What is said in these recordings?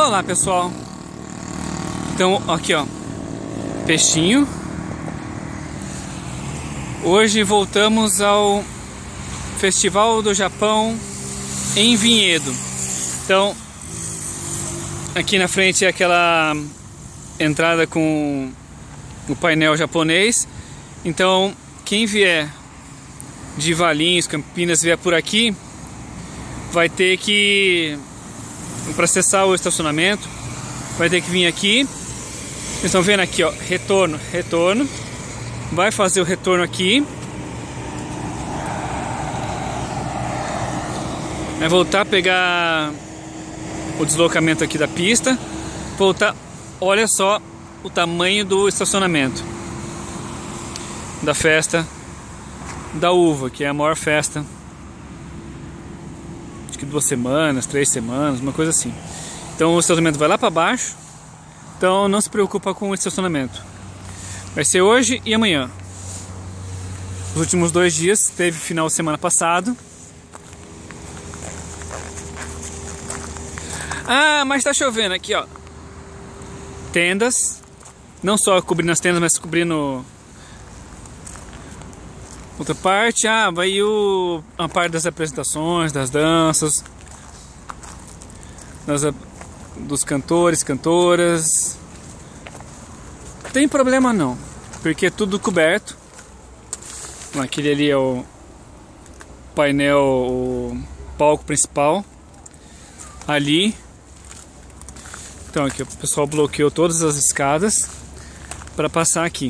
Olá pessoal, então aqui ó, peixinho. Hoje voltamos ao Festival do Japão em Vinhedo. Então aqui na frente é aquela entrada com o painel japonês. Então quem vier de Valinhos, Campinas, vier por aqui, vai ter que, para acessar o estacionamento, vai ter que vir aqui. Vocês estão vendo aqui ó, retorno, retorno. Vai fazer o retorno aqui. Vai voltar a pegar o deslocamento aqui da pista. Voltar, olha só o tamanho do estacionamento da festa da uva, que é a maior festa. Acho que 2 semanas, 3 semanas, uma coisa assim. Então o estacionamento vai lá para baixo. Então não se preocupa com o estacionamento. Vai ser hoje e amanhã. Os últimos 2 dias, teve final de semana passado. Ah, mas tá chovendo aqui ó. Tendas. Não só cobrindo as tendas, mas cobrindo outra parte. Ah, vai a parte das apresentações, das danças, dos cantores, cantoras. Não tem problema não, porque é tudo coberto. Aquele ali é o painel, o palco principal. Ali. Então aqui o pessoal bloqueou todas as escadas para passar aqui.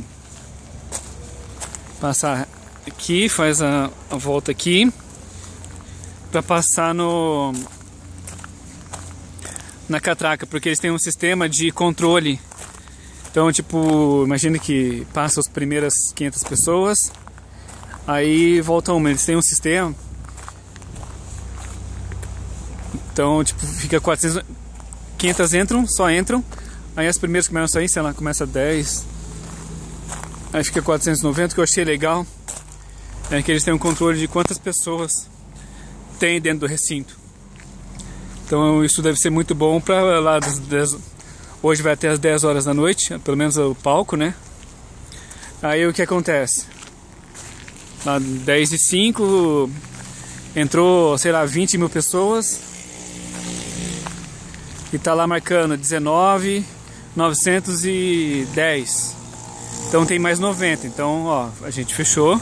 Passar aqui, faz a volta aqui para passar na catraca, porque eles têm um sistema de controle. Então, tipo, imagine que passa as primeiras 500 pessoas, aí volta uma. Eles têm um sistema. Então, tipo, fica 400, 500 entram, só entram. Aí as primeiras começam a sair, sei lá, começa 10. Aí fica 490, que eu achei legal. É que eles têm um controle de quantas pessoas tem dentro do recinto. Então isso deve ser muito bom para lá das 10. Hoje vai até as 10 horas da noite, pelo menos o palco, né? Aí o que acontece? Lá 10h05 entrou, sei lá, 20 mil pessoas. E tá lá marcando 19.910. Então tem mais 90. Então, ó, a gente fechou.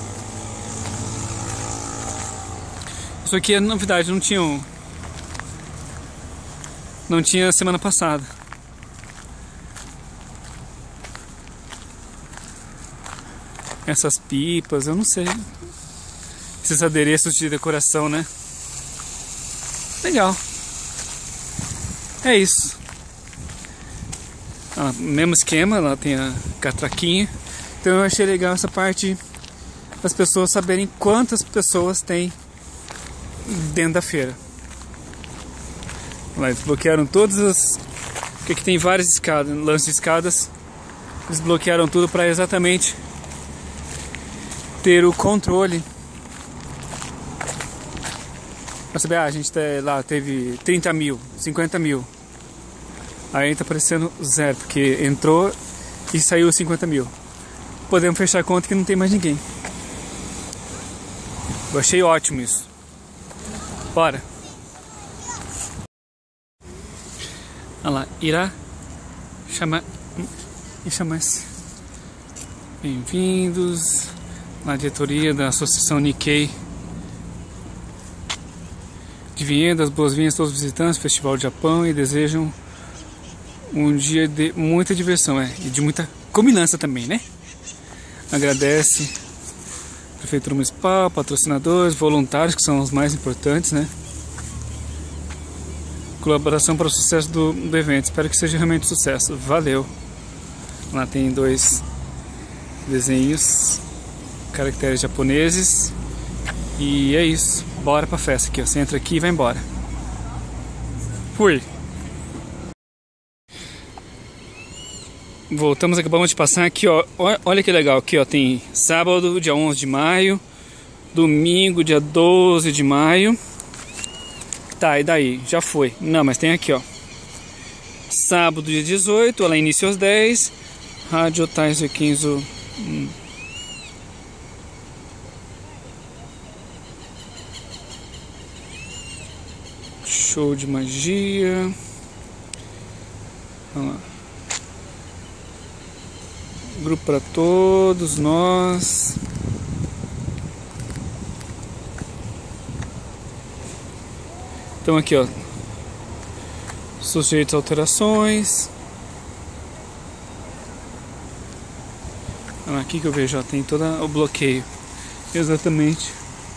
Isso aqui é novidade, não tinha semana passada. Essas pipas, eu não sei. Esses adereços de decoração, né? Legal. É isso. Ah, mesmo esquema, lá tem a catraquinha. Então eu achei legal essa parte das pessoas saberem quantas pessoas tem dentro da feira. Lá, eles bloquearam todas as... Porque aqui tem várias escadas, lances de escadas. Eles bloquearam tudo para exatamente ter o controle. Pra saber, a gente lá teve 30 mil, 50 mil. Aí tá aparecendo 0, porque entrou e saiu 50 mil. Podemos fechar a conta que não tem mais ninguém. Eu achei ótimo isso. Bora. Olha lá, irá chamar. Bem-vindos na diretoria da Associação Nikkei de Vinhedo. Boas-vindas a todos os visitantes do Festival do Japão e desejam um dia de muita diversão, e de muita combinância também, né? Agradece Prefeitura Municipal, patrocinadores, voluntários, que são os mais importantes, né? Colaboração para o sucesso do evento. Espero que seja realmente um sucesso. Valeu! Lá tem 2 desenhos, caracteres japoneses. E é isso. Bora pra festa aqui, ó. Você entra aqui e vai embora. Fui! Voltamos, acabamos de passar aqui, ó. Olha que legal, aqui ó, tem sábado, dia 11 de maio, domingo, dia 12 de maio. Tá, e daí? Já foi. Não, mas tem aqui, ó. Sábado, dia 18, ela inicia às 10. Rádio Taiser 15. Show de magia. Olha lá. Grupo para todos nós. Então aqui, ó, sujeitos a alterações. Aqui que eu vejo, ó, tem todo o bloqueio. Exatamente.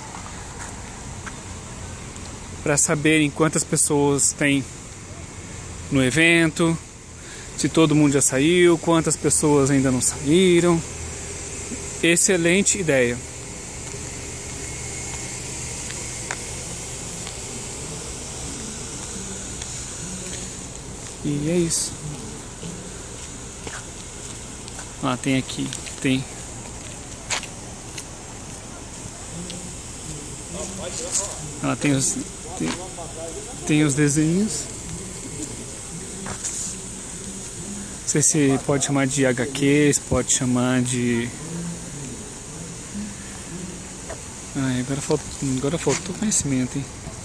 Para saberem quantas pessoas tem no evento, se todo mundo já saiu, quantas pessoas ainda não saíram. Excelente ideia. E é isso. Tem aqui, tem. Tem os desenhos. Não sei se pode chamar de HQs, pode chamar de... Agora faltou conhecimento, hein?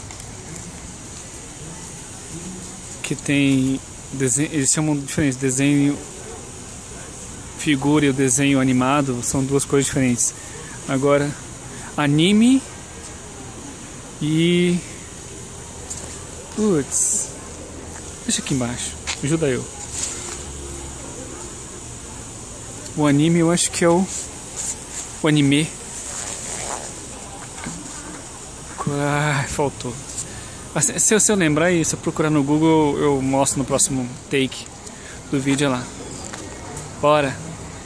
Que tem desenho, eles chamam diferente, desenho figura e o desenho animado são duas coisas diferentes. Agora, anime e... Putz, deixa aqui embaixo, ajuda eu. O anime eu acho que é o anime. Faltou. Se eu lembrar isso, se eu procurar no Google, eu mostro no próximo take do vídeo lá. Bora!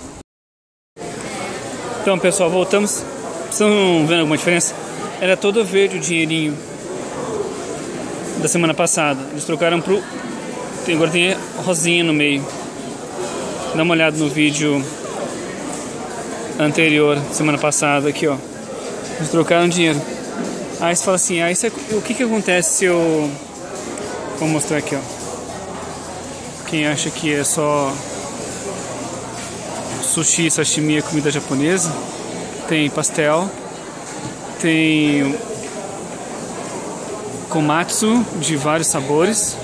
Então, pessoal, voltamos. Vocês estão vendo alguma diferença? Era todo verde o dinheirinho da semana passada. Eles trocaram pro... Agora tem rosinha no meio. Dá uma olhada no vídeo anterior, semana passada, aqui, ó. Eles trocaram dinheiro. Aí você fala assim, o que acontece se eu... Vou mostrar aqui, ó. Quem acha que é só sushi, sashimi, comida japonesa, tem pastel, tem komatsu de vários sabores,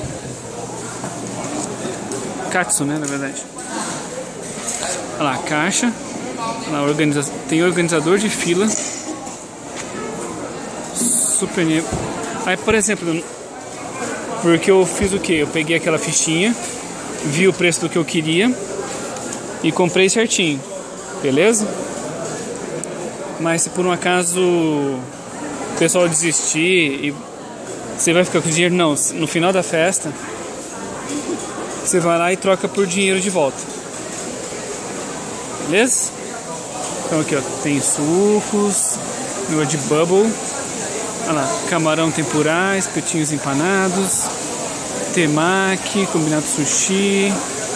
katsu, né, na verdade. Olha lá, caixa, olha lá, tem organizador de fila, super. Aí, por exemplo, porque eu fiz o que? Eu peguei aquela fichinha, vi o preço do que eu queria e comprei certinho, beleza? Mas se por um acaso o pessoal desistir e você vai ficar com dinheiro, não, no final da festa você vai lá e troca por dinheiro de volta, beleza? Então aqui, ó, tem sucos, negócio de bubble. Olha lá, camarão tempurá, espetinhos empanados, temaki, combinado sushi.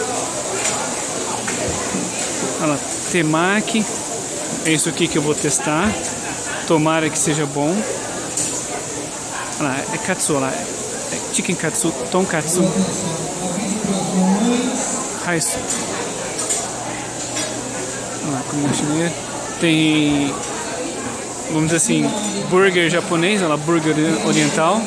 Olha lá, temaki. É isso aqui que eu vou testar. Tomara que seja bom. Olha lá, é katsu, olha lá. É chicken katsu, tonkatsu. Raisu. Olha lá, comida chinesa. Tem... Vamos dizer assim, burger japonês, olha lá, burger oriental.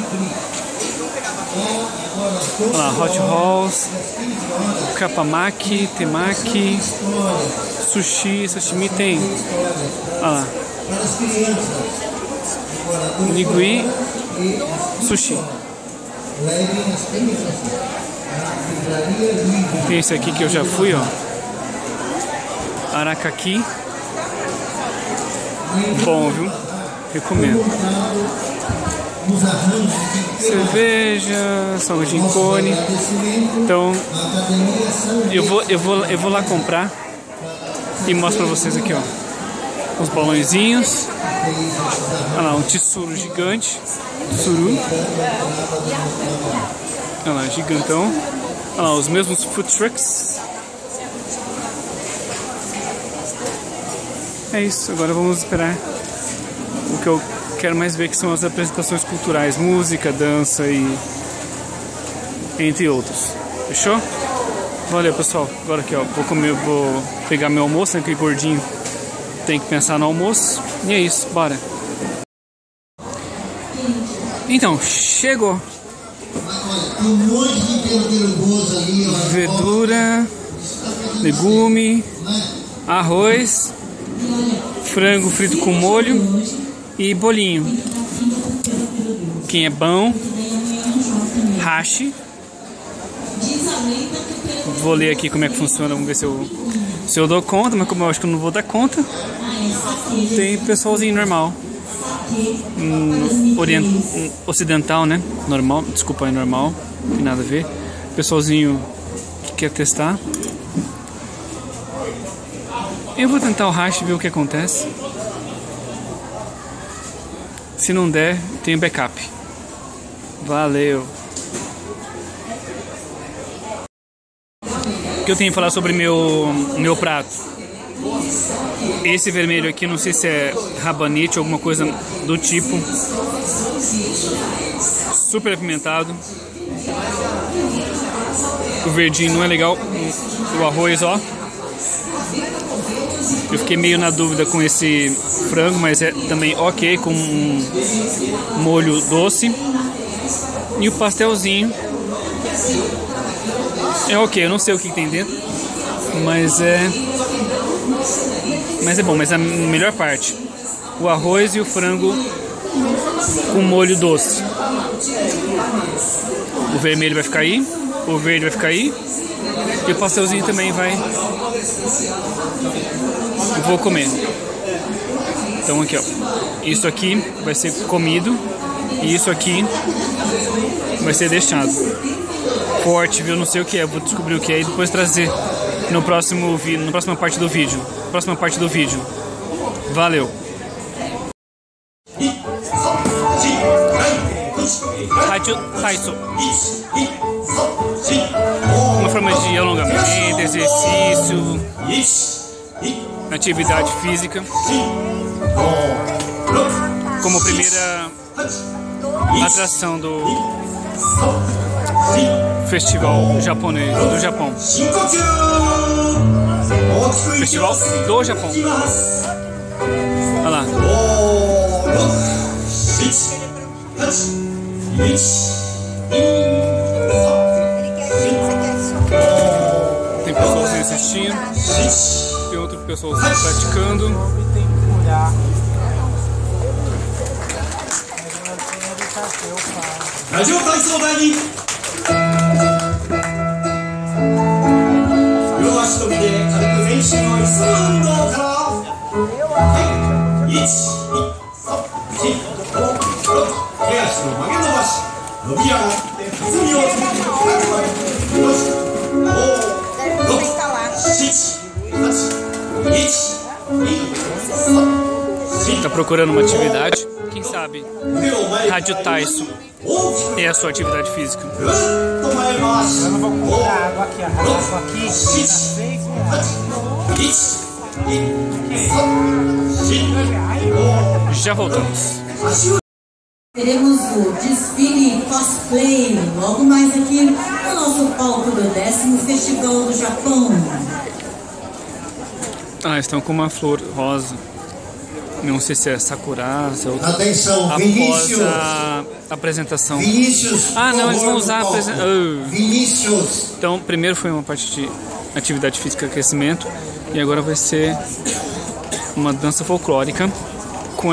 Olha lá, hot rolls, kapamaki, temaki, sushi, sashimi tem. Olha lá, nigui, sushi. Tem esse aqui que eu já fui, ó. Arakaki. Bom, viu? Recomendo. Cerveja, salgadinho cone. Então, eu vou lá comprar e mostro pra vocês aqui, ó. Os balãozinhos. Olha lá, um tsuru gigante. Tsuru. Olha lá, gigantão. Olha lá, os mesmos food trucks. É isso, agora vamos esperar o que eu quero mais ver, que são as apresentações culturais, música, dança e entre outros. Fechou? Valeu, pessoal. Agora aqui, ó, vou pegar meu almoço, né? Aquele gordinho tem que pensar no almoço. E é isso, bora. Então, chegou. Verdura, legume, arroz, frango frito com molho e bolinho. Quem é bom, hashi. Vou ler aqui como é que funciona, vamos ver se eu dou conta, mas como eu acho que eu não vou dar conta, tem pessoalzinho normal. Ocidental, né? Normal, desculpa aí, normal, não tem nada a ver. Pessoalzinho que quer testar. Eu vou tentar o hash e ver o que acontece. Se não der, tem backup. Valeu! O que eu tenho que falar sobre meu prato? Esse vermelho aqui, não sei se é rabanete ou alguma coisa do tipo. Super apimentado. O verdinho não é legal. O arroz, ó. Eu fiquei meio na dúvida com esse frango, mas é também ok, com um molho doce. E o pastelzinho é ok, eu não sei o que tem dentro, mas é bom, mas a melhor parte, o arroz e o frango com molho doce. O vermelho vai ficar aí, o verde vai ficar aí, e o pastelzinho também vai. Vou comer. Então aqui, ó, isso aqui vai ser comido e isso aqui vai ser deixado. Forte, viu? Não sei o que é, vou descobrir o que é e depois trazer no próximo vídeo, na próxima parte do vídeo. Valeu. Taiso. Uma forma de alongamento, exercício, atividade física. Como primeira atração do festival japonês do Japão. Festival do Japão. Olha lá. Tem pessoas assistindo. Tem outro pessoal praticando. Tá procurando uma atividade? Quem sabe Rádio Taiso é a sua atividade física. Eu não vou comprar água aqui, a água aqui Já voltamos. Teremos o desfile cosplay logo mais aqui no nosso palco do 10º Festival do Japão. Ah, estão com uma flor rosa. Não sei se é sakura, se é outra. Atenção, após Vinícius. A apresentação. Vinícius. Ah, não, eles vão usar a apresentação. Vinícius. Então, primeiro foi uma parte de atividade física, aquecimento, e agora vai ser uma dança folclórica com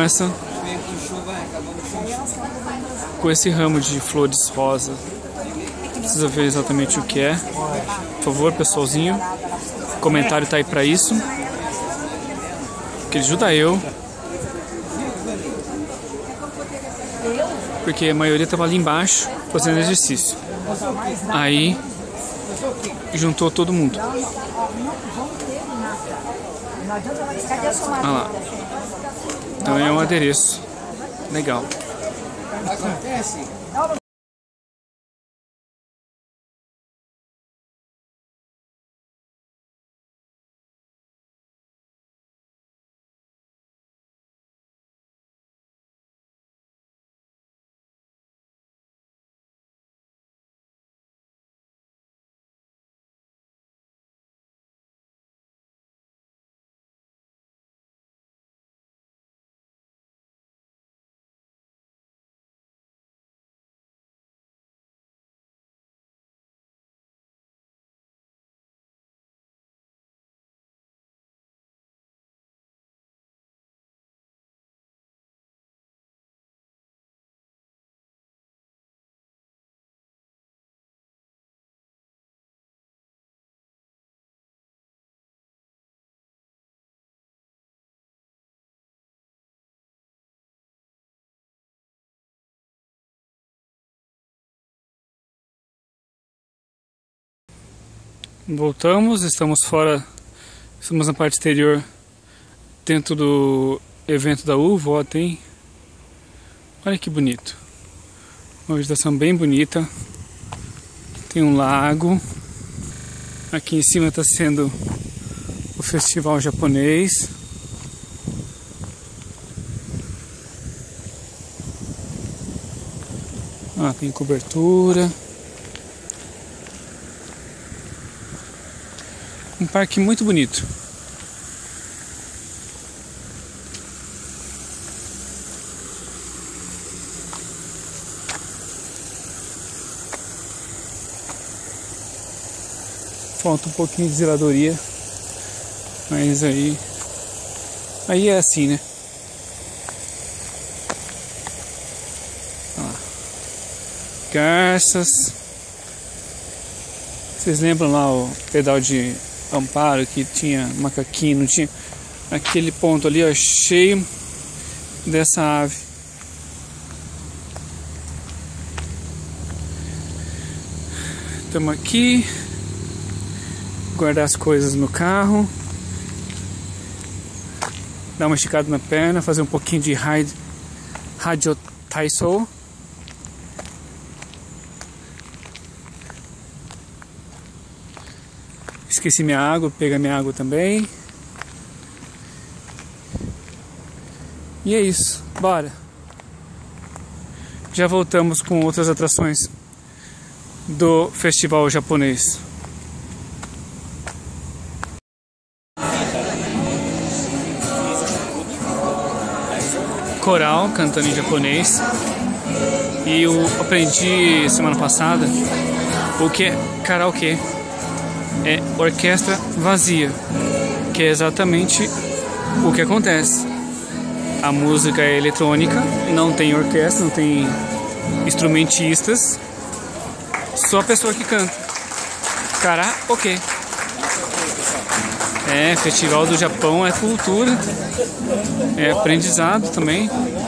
esse ramo de flores rosa. Precisa ver exatamente o que é. Por favor, pessoalzinho. O comentário tá aí para isso. Que ajuda eu. Porque a maioria tava ali embaixo fazendo exercício. Aí juntou todo mundo. Olha lá. Então é um adereço. Legal. Voltamos, estamos fora, estamos na parte exterior, dentro do evento da uva. Ó, tem, olha que bonito, uma vegetação bem bonita, tem um lago, aqui em cima está sendo o festival japonês. Tem cobertura. Um parque muito bonito. Falta um pouquinho de zeladoria, mas aí é assim, né? Garças. Vocês lembram lá o pedal de Amparo que tinha macaquinho, não tinha? Aquele ponto ali, ó, cheio dessa ave. Estamos aqui. Guardar as coisas no carro. Dar uma esticada na perna, fazer um pouquinho de Radio Taisou. Esqueci minha água, pegar minha água também. E é isso, bora. Já voltamos com outras atrações do festival japonês. Coral cantando em japonês. E eu aprendi semana passada o que é karaokê. É orquestra vazia, que é exatamente o que acontece. A música é eletrônica, não tem orquestra, não tem instrumentistas, só a pessoa que canta. Karaokê. Festival do Japão é cultura, é aprendizado também.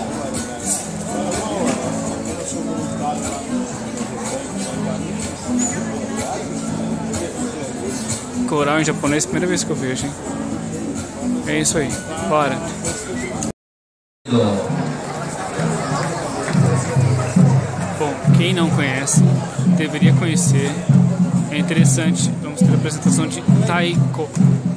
Coral em japonês, primeira vez que eu vejo, hein? É isso aí, bora! Bom, quem não conhece, deveria conhecer. É interessante, vamos ter a apresentação de Taiko.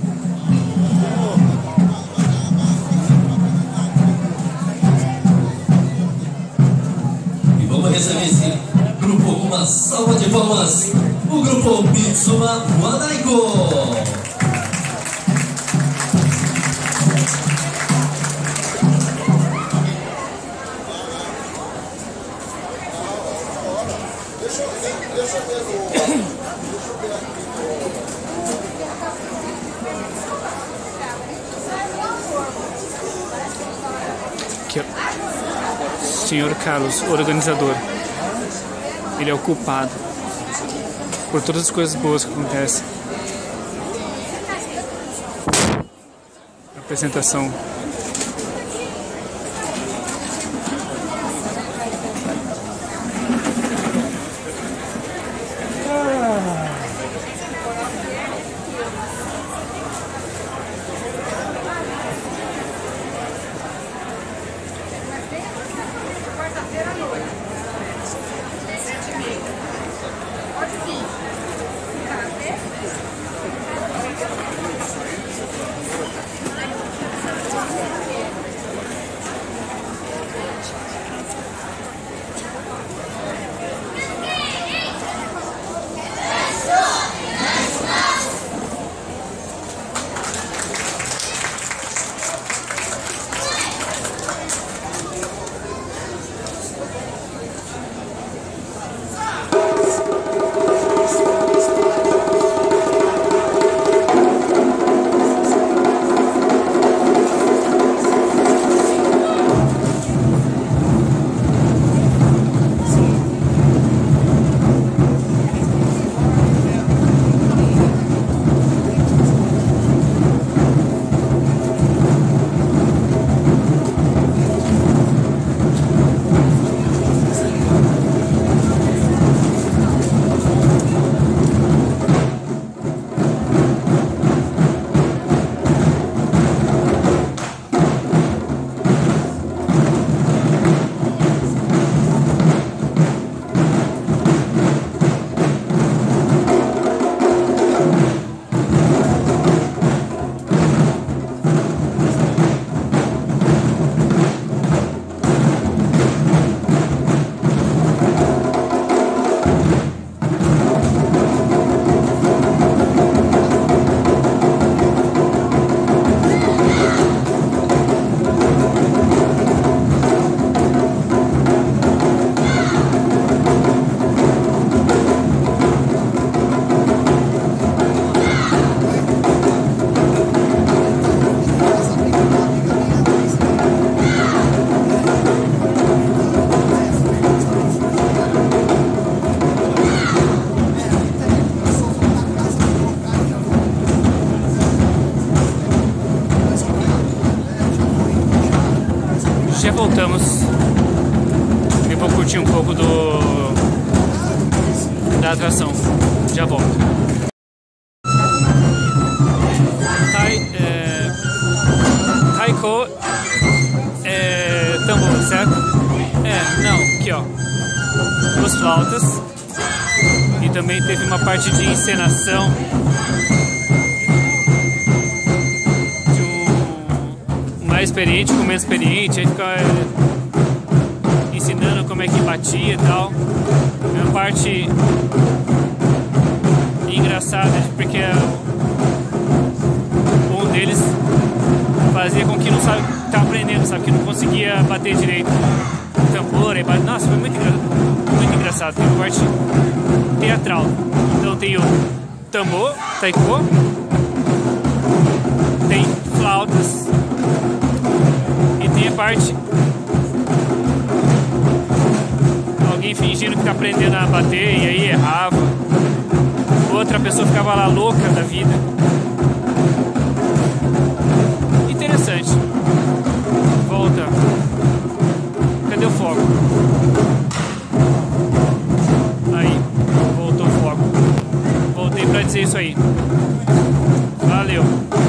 E vamos receber esse grupo com uma salva de palmas. O grupo Mitsuma Wadaiko. Aqui, ó. Senhor Carlos, organizador. Ele é o culpado por todas as coisas boas que acontecem. Apresentação. voltamos. Eu vou curtir um pouco da atração. Já volto. Taiko é tambor, certo? Não, aqui ó. Duas flautas. E também teve uma parte de encenação de um mais experiente com menos experiente. Aí fica ensinando como é que batia e tal. É uma parte engraçada, porque um deles fazia com que não sabe, tá aprendendo, sabe, que não conseguia bater direito o tambor. Aí bate. Nossa, foi muito engraçado. Tem uma parte teatral. Então tem o tambor, taiko, tem flautas e tem a parte alguém fingindo que tá aprendendo a bater e aí errava. Outra pessoa ficava lá louca da vida. Interessante. Volta. Cadê o foco? Aí. Voltou o foco. Voltei pra dizer isso aí. Valeu.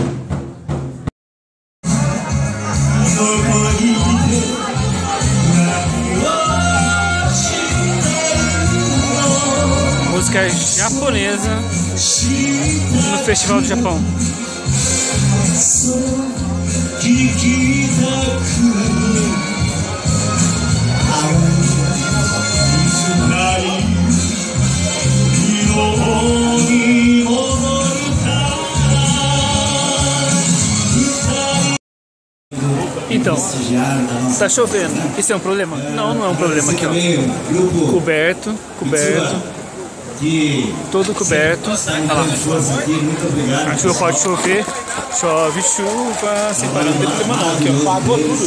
Música japonesa no Festival do Japão. Então, tá chovendo. Isso é um problema? Não, não é um problema aqui, ó. Coberto, todo coberto. Olha lá. A chuva pode chover, chove chuva, sem parar, não tem problema não. Aqui, ó. Pagou tudo.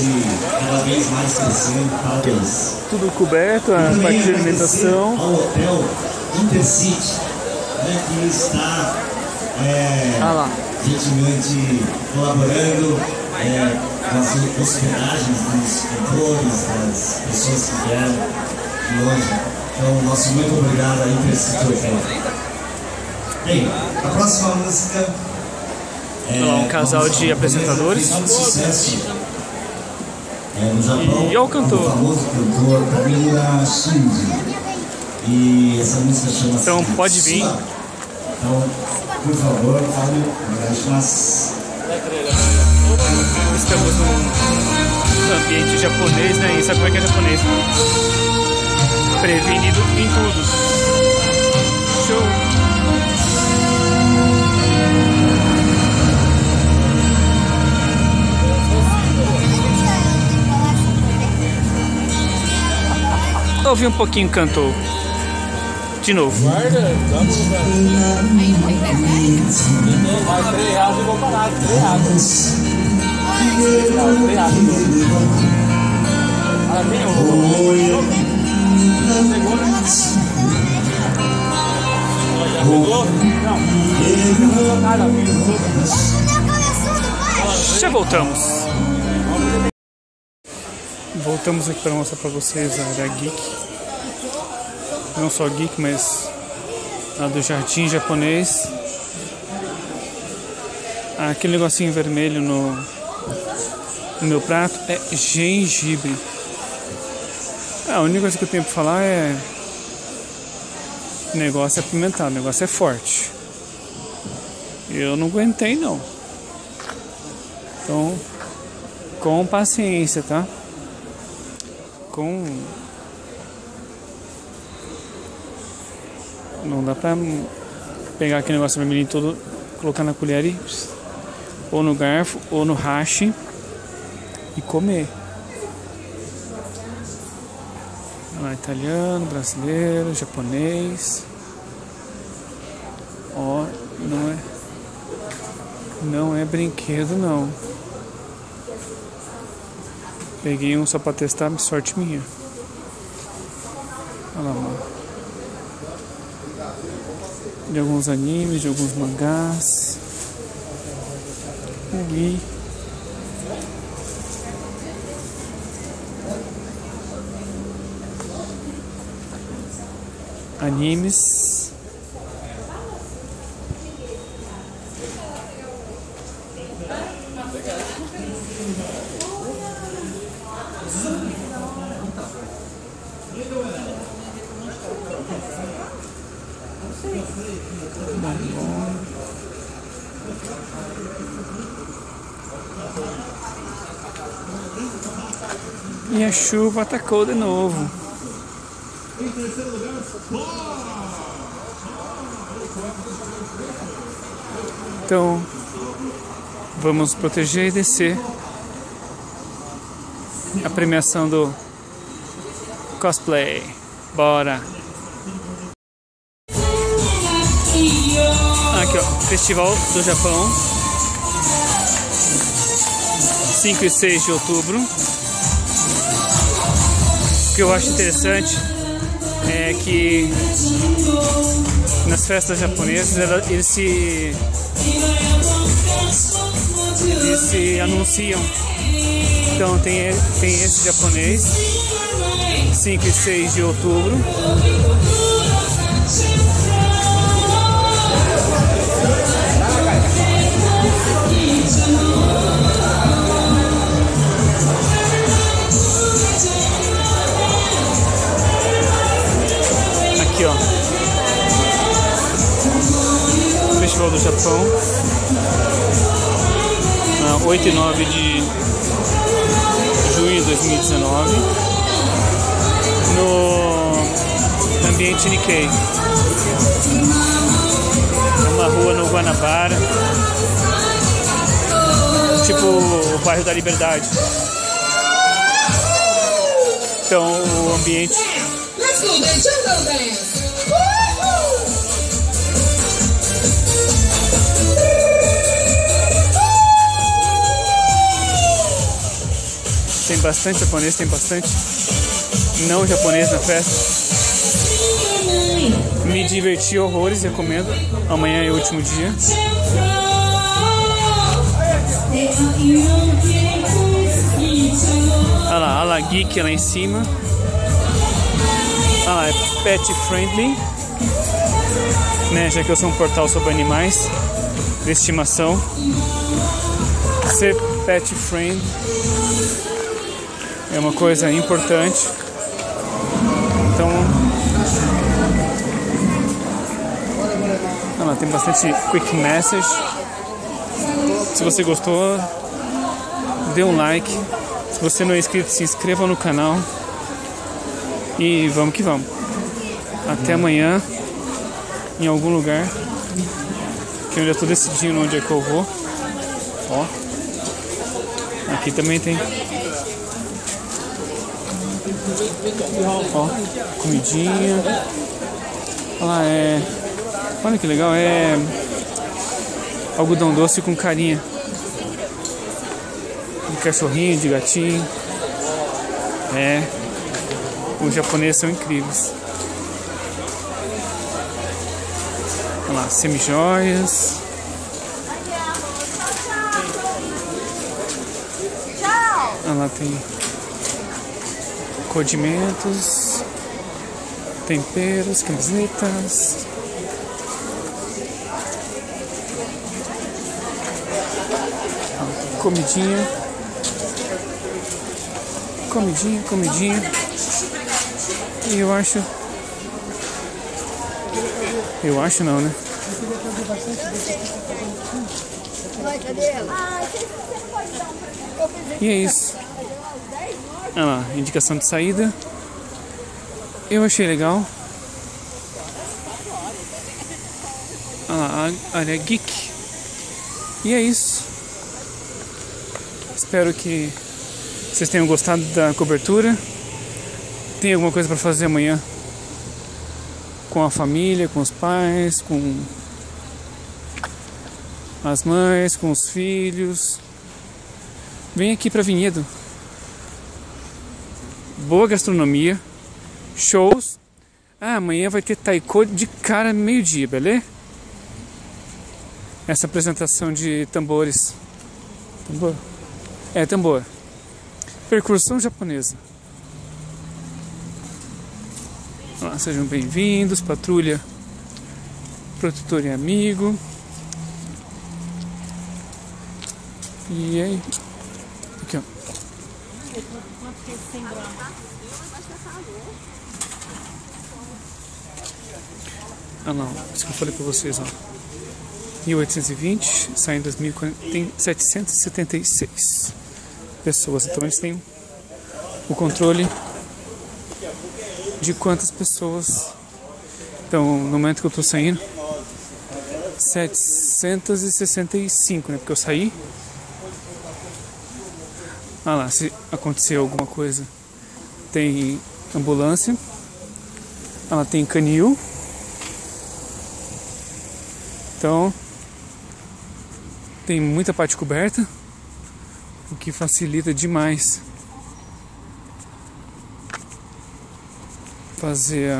Tudo coberto, a parte de alimentação. Ao hotel Intercity, que está gentilmente colaborando com as hospedagens dos cantores, das pessoas que vieram de hoje. Então, nosso muito obrigado a Intercity Hotel. Bem, a próxima música um casal de apresentadores. Sucesso no Japão, e o cantor. O famoso cantor Kamila Shinji. E essa música chama-se Então pode vir. Então, por favor, fale. Estamos num ambiente japonês, né? E sabe como é que é japonês? Prevenido em tudo. Show! Ouvi um pouquinho, cantou. De novo. Guarda, vamos no vai R$3 e vou parar. R$3. Já voltamos. Voltamos aqui para mostrar para vocês a área geek. Não só geek, mas a do jardim japonês. Aquele negocinho vermelho no meu prato é gengibre. A única coisa que eu tenho para falar é: o negócio é apimentado, o negócio é forte. Eu não aguentei não. Então, com paciência, tá? Não dá pra pegar aquele negócio vermelhinho todo, colocar na colher e ou no garfo ou no hashi e comer. Olha lá, italiano, brasileiro, japonês. Ó, não é brinquedo não. Peguei um só pra testar, sorte minha. Olha lá, mano. De alguns animes, de alguns mangás. animes. E a chuva atacou de novo. Então, vamos proteger e descer a premiação do cosplay. Bora! Aqui, ó, Festival do Japão, 5 e 6 de outubro. O que eu acho interessante é que nas festas japonesas eles se anunciam. Então tem esse japonês, 5 e 6 de outubro. Aqui, ó, Festival do Japão, 8 e 9 de junho de 2019, no ambiente Nikkei. É uma rua no Guanabara, tipo o bairro da Liberdade. Então o ambiente tem bastante japonês, tem bastante não japonês na festa. Me diverti horrores, recomendo. Amanhã é o último dia. Olha lá, Geek lá em cima. Olha lá, é pet friendly, né? Já que eu sou um portal sobre animais de estimação, ser pet friendly é uma coisa importante. Então, olha lá, tem bastante quick message. Se você gostou, dê um like. Se você não é inscrito, se inscreva no canal. E vamos que vamos. Até amanhã, em algum lugar, que eu já estou decidindo onde é que eu vou. Ó, aqui também tem. Ó, comidinha. Olha lá, olha que legal, é algodão doce com carinha de cachorrinho, de gatinho. Os japoneses são incríveis. Olha lá, semi-joias. Olha lá, tem condimentos, temperos, camisetas. Comidinha. Comidinha. E eu acho não, né? E é isso. Olha lá, indicação de saída. Eu achei legal. Olha lá, área geek. E é isso. Espero que vocês tenham gostado da cobertura. Tem alguma coisa para fazer amanhã com a família, com os pais, com as mães, com os filhos. Vem aqui para Vinhedo. Boa gastronomia, shows. Amanhã vai ter taiko de cara meio-dia, beleza? Essa apresentação de tambores. Tambor? Tambor. Percussão japonesa. Olá, sejam bem-vindos, patrulha protetor e amigo. E aí, aqui ó. Ah não, isso que eu falei pra vocês, ó. 1820, sai em 2040, tem 776 pessoas. Então eles têm o controle de quantas pessoas. Então, no momento que eu tô saindo, 765, né? Porque eu saí. Ah lá, se acontecer alguma coisa, tem ambulância. Ah lá, tem canil. Então, tem muita parte coberta, o que facilita demais fazer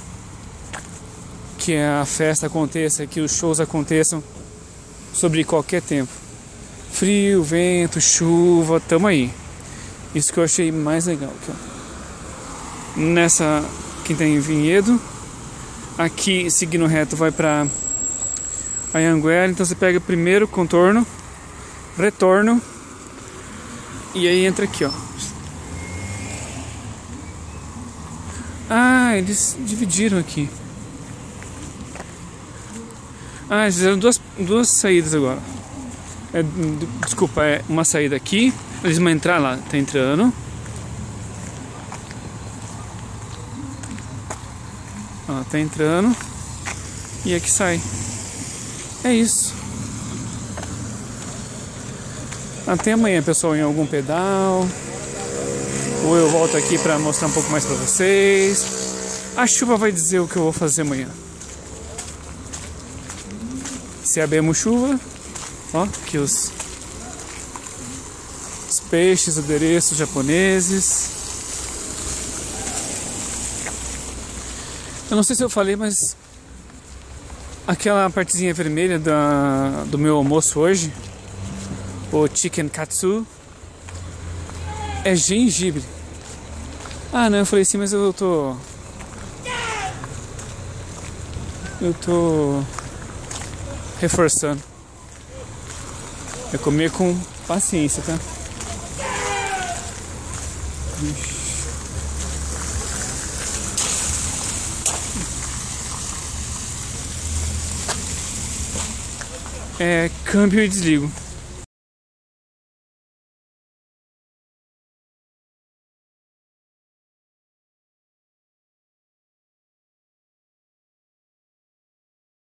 que a festa aconteça, que os shows aconteçam sobre qualquer tempo. Frio, vento, chuva, tamo aí. Isso que eu achei mais legal aqui, ó. Nessa que tem Vinhedo, aqui seguindo reto vai pra Anhanguera. Então você pega primeiro contorno, retorno e aí entra aqui, ó. Ah, eles dividiram aqui. Ah, eles fizeram duas saídas agora. Desculpa, é uma saída aqui. Eles vão entrar lá, tá entrando. Ó, tá entrando. E aqui sai. É isso. Até amanhã, pessoal, em algum pedal. Ou eu volto aqui pra mostrar um pouco mais pra vocês. A chuva vai dizer o que eu vou fazer amanhã. Se abemos chuva, ó, aqui os peixes, adereços japoneses. Eu não sei se eu falei, mas aquela partezinha vermelha do meu almoço hoje, o chicken katsu, é gengibre. Ah, não, eu falei assim, mas eu tô reforçando. É comer com paciência, tá? É câmbio e desligo.